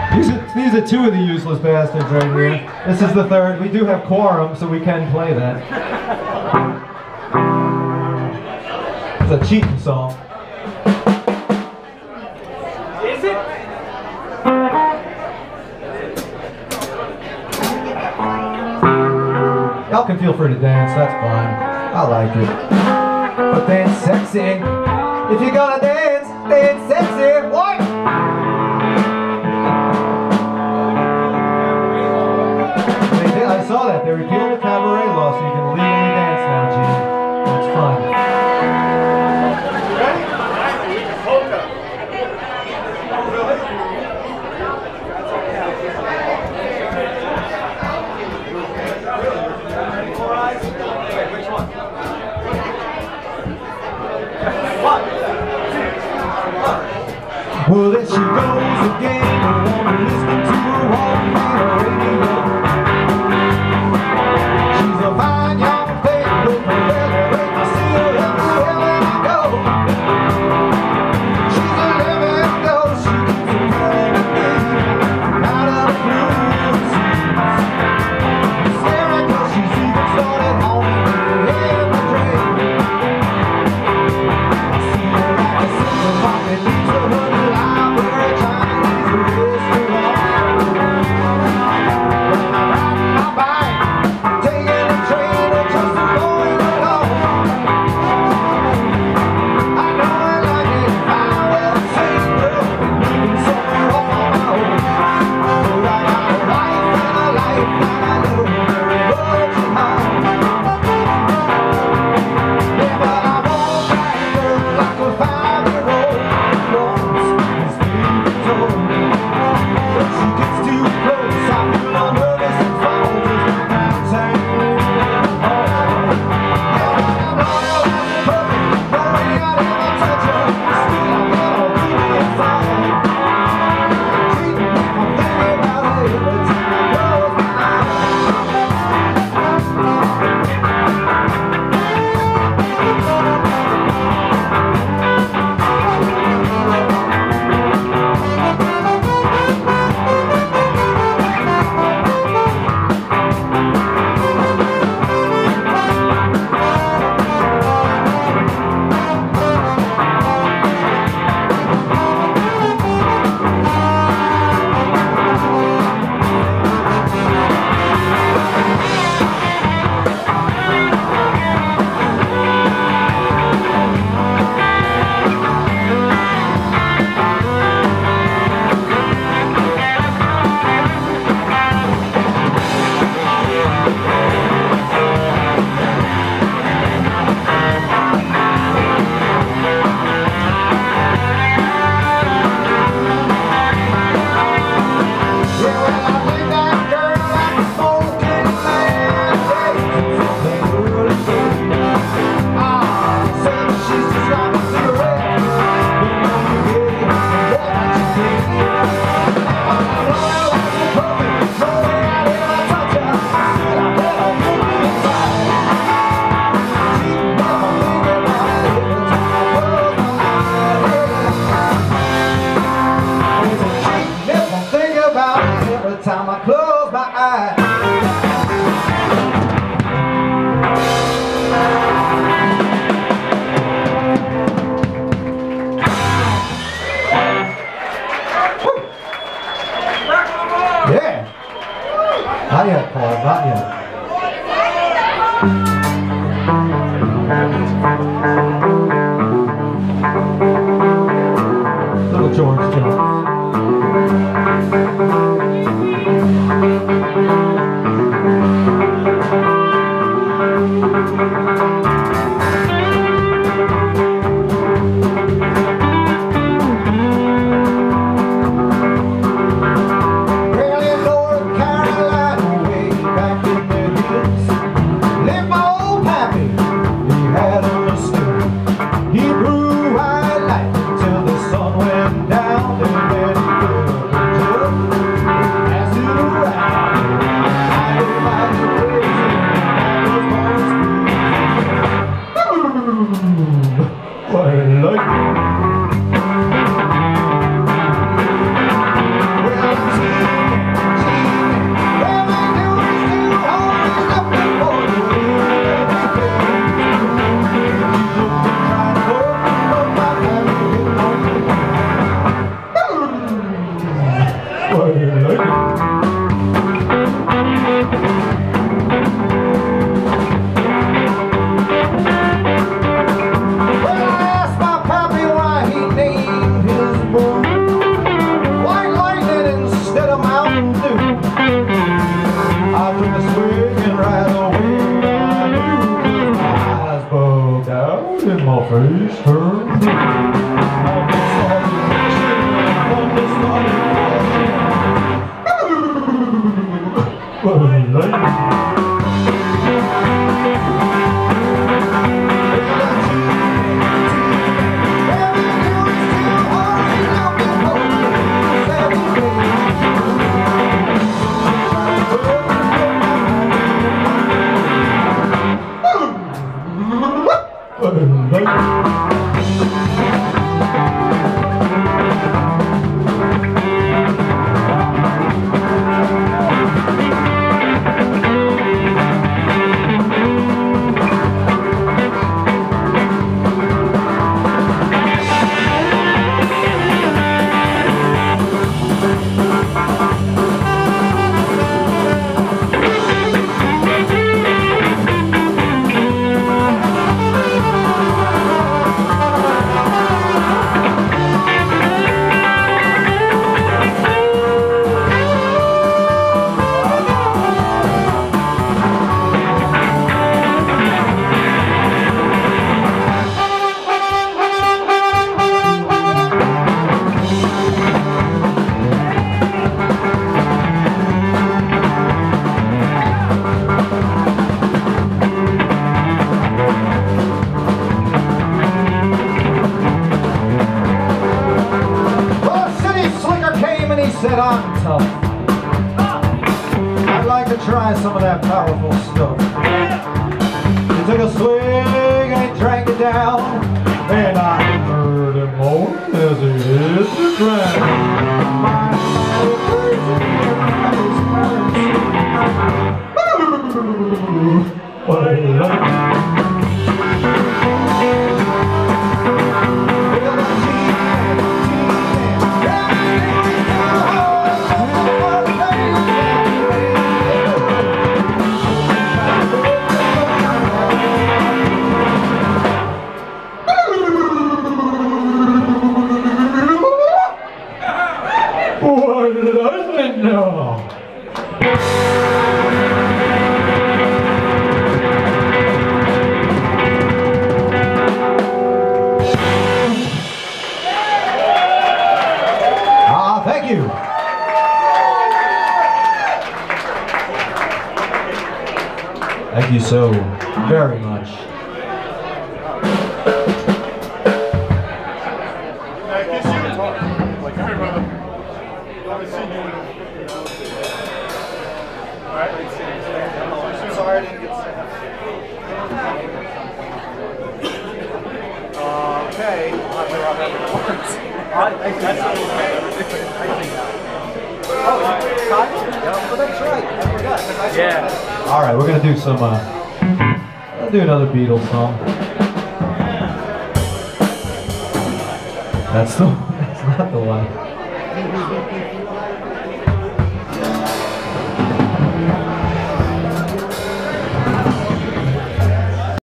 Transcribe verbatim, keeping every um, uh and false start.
These are, these are two of the useless bastards right here. This is the third. We do have quorum, so we can play that. It's a cheating song. Is it? Y'all can feel free to dance, that's fine. I like it. But dance sexy. If you're gonna dance, dance sexy. What? They did, I saw that. They repealed the cabaret law so you can legally dance now, Gene. It's fun. Ready? Polka. Which one? One, two, one. Well, there she goes again. I wanna listen to her walking on the radio. She's a fine young thing with a belly break. I see her everywhere I go. She's a living ghost. She keeps on calling me out of the blues. Staring 'cause she's even started haunting me in the dream. I see her like a silver pocket leaves her hood alive where a Chinese restaurant. When I'm riding my bike, taking a train or just going along, I know I like it if I was single, living somewhere all on my own. But I got a wife and a life that I know very much at home. Yeah, but I won't back her like a five-year-old once is being told. When she gets too close, I feel all nervous and fall just like I'm saying, oh. Yeah, but I'm loyal as a puppy, no way I'd ever touch her. Still, I get all deep inside. Cheating, I'm thinking about it every time I close my eyes. Every time I close my eyes. Yeah. Not yet, Paul. Not yet. Little George Jones. Well, in North Carolina, way back in the hills, lived my old face turns said I'm tough. I'd like to try some of that powerful stuff. He took a swig and he drank it down, and I heard him moan as he hit the ground. What a life. Lightnin now. Ah, thank you. Thank you so very much. Sorry I didn't get sick. Okay. I'm sure I'll have it once. I think that's Oh, Todd? Oh, that's right. I forgot. Yeah. All right, we're gonna do some. Uh, I'll do another Beatles song. That's the. That's not the one.